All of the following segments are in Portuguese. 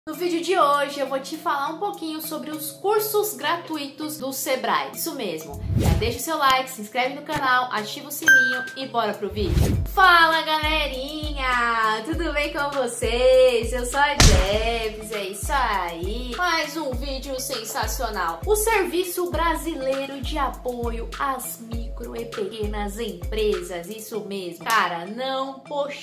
No vídeo de hoje eu vou te falar um pouquinho sobre os cursos gratuitos do Sebrae. Isso mesmo, já deixa o seu like, se inscreve no canal, ativa o sininho e bora pro vídeo. Fala galerinha, tudo bem com vocês? Eu sou a Debs, é isso aí. Mais um vídeo sensacional. O Serviço Brasileiro de Apoio às Micro e Pequenas Empresas, isso mesmo. Cara, não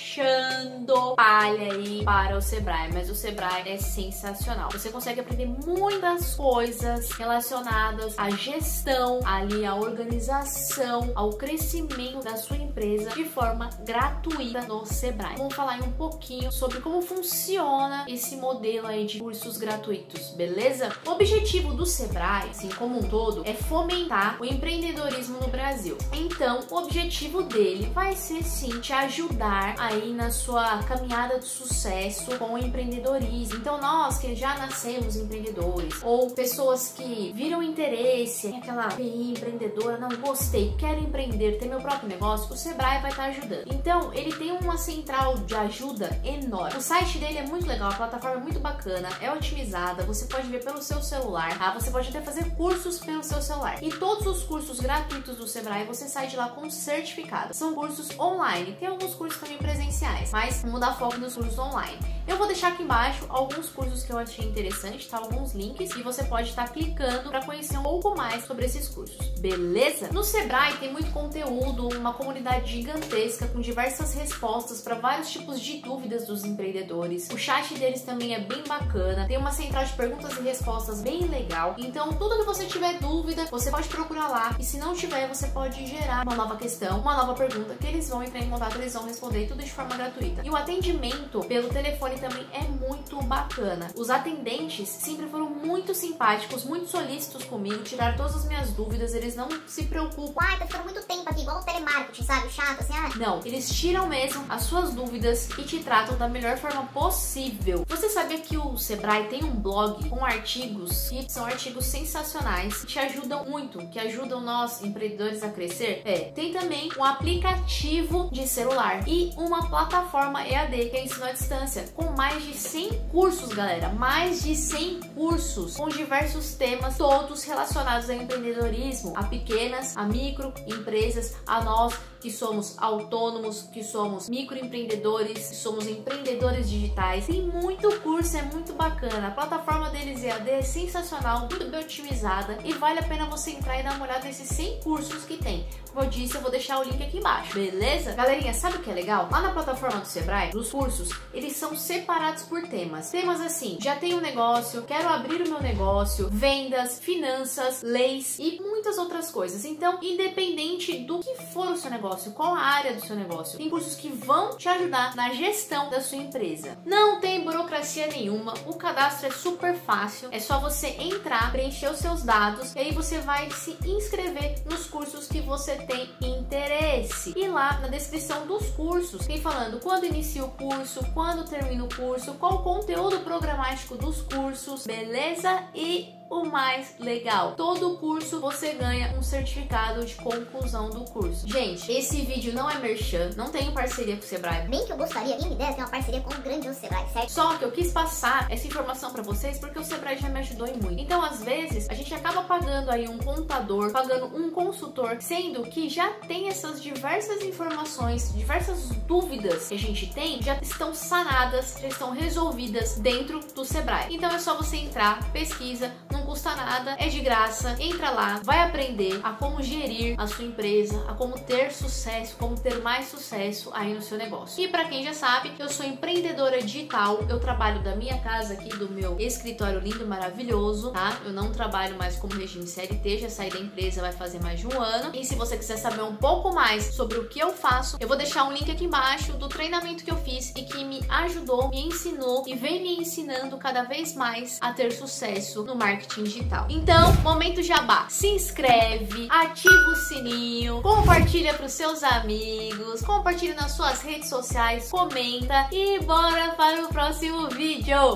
puxando palha aí para o Sebrae, mas o Sebrae é sensacional. Você consegue aprender muitas coisas relacionadas à gestão, ali à organização, ao crescimento da sua empresa de forma gratuita no Sebrae. Vamos falar aí um pouquinho sobre como funciona esse modelo aí de cursos gratuitos, beleza? O objetivo do Sebrae, assim como um todo, é fomentar o empreendedorismo no Brasil. Então, o objetivo dele vai ser sim te ajudar aí na sua caminhada de sucesso com o empreendedorismo. Então, nós que já nascemos empreendedores ou pessoas que viram interesse em aquela PI empreendedora, não gostei, quero empreender, ter meu próprio negócio, o Sebrae vai estar ajudando. Então, ele tem uma central de ajuda enorme. O site dele é muito legal, a plataforma é muito bacana, é otimizada, você pode ver pelo seu celular, tá? Você pode até fazer cursos pelo seu celular. E todos os cursos gratuitos do Sebrae, você sai de lá com certificado. São cursos online, tem alguns cursos também presenciais, mas vamos dar foco nos cursos online. Eu vou deixar aqui embaixo alguns cursos que eu achei interessante, tá? Alguns links e você pode estar clicando para conhecer um pouco mais sobre esses cursos, beleza? No Sebrae tem muito conteúdo, uma comunidade gigantesca com diversas respostas para vários tipos de dúvidas dos empreendedores. O chat deles também é bem bacana, tem uma central de perguntas e respostas bem legal. Então, tudo que você tiver dúvida, você pode procurar lá e se não tiver, você pode gerar uma nova questão, uma nova pergunta que eles vão entrar em contato, eles vão responder tudo de forma gratuita. E o atendimento pelo telefone também é muito bacana. Os atendentes sempre foram muito simpáticos, muito solícitos comigo, tiraram todas as minhas dúvidas, eles não se preocupam. Ai, tá ficando muito tempo aqui, igual o telemarketing, sabe? Chato, assim, Não, eles tiram mesmo as suas dúvidas e te tratam da melhor forma possível. Você sabia que o Sebrae tem um blog com artigos que são artigos sensacionais, que te ajudam muito, que ajudam nós, empreendedores, a crescer? Tem também um aplicativo de celular e uma plataforma EAD, que é ensino à distância, com mais de 100 cursos, galera, mais de 100 cursos com diversos temas, todos relacionados ao empreendedorismo, a pequenas, a micro empresas, a nós que somos autônomos, que somos microempreendedores, que somos empreendedores digitais. Tem muito curso, é muito bacana. A plataforma deles EAD é sensacional, muito bem otimizada e vale a pena você entrar e dar uma olhada nesses 100 cursos que tem. Como eu disse, eu vou deixar o link aqui embaixo, beleza? Galerinha, sabe o que é legal? Lá na plataforma do Sebrae, os cursos, eles são separados por temas. Temas assim, já tenho um negócio, quero abrir o meu negócio, vendas, finanças, leis e muitas outras coisas. Então, independente do que for o seu negócio, qual a área do seu negócio, tem cursos que vão te ajudar na gestão da sua empresa. Não tem burocracia nenhuma, o cadastro é super fácil, é só você entrar, preencher os seus dados e aí você vai se inscrever nos cursos que você tem interesse. E lá na descrição dos cursos tem falando quando inicia o curso, quando termina o curso, qual o conteúdo programático dos cursos, beleza? E o mais legal, todo curso você ganha um certificado de conclusão do curso. Gente, esse vídeo não é merchan, não tenho parceria com o Sebrae. Nem que eu gostaria, nem me ideia, ter uma parceria com o grandioso Sebrae, certo? Só que eu quis passar essa informação pra vocês porque o Sebrae já me ajudou em muito. Então, às vezes, a gente acaba pagando aí um contador, pagando um consultor, sendo que já tem essas diversas informações, diversas dúvidas que a gente tem, já estão sanadas, já estão resolvidas dentro do Sebrae. Então, é só você entrar, pesquisa, não custa nada, é de graça, entra lá, vai aprender a como gerir a sua empresa, a como ter sucesso, como ter mais sucesso aí no seu negócio. E para quem já sabe, eu sou empreendedora digital, eu trabalho da minha casa aqui, do meu escritório lindo, maravilhoso, tá? Eu não trabalho mais como regime CLT, já saí da empresa vai fazer mais de um ano. E se você quiser saber um pouco mais sobre o que eu faço, eu vou deixar um link aqui embaixo do treinamento que eu fiz e que me ajudou, me ensinou e vem me ensinando cada vez mais a ter sucesso no marketing digital. Então, momento jabá. Se inscreve, ativa o sininho, compartilha para os seus amigos, compartilha nas suas redes sociais, comenta e bora para o próximo vídeo.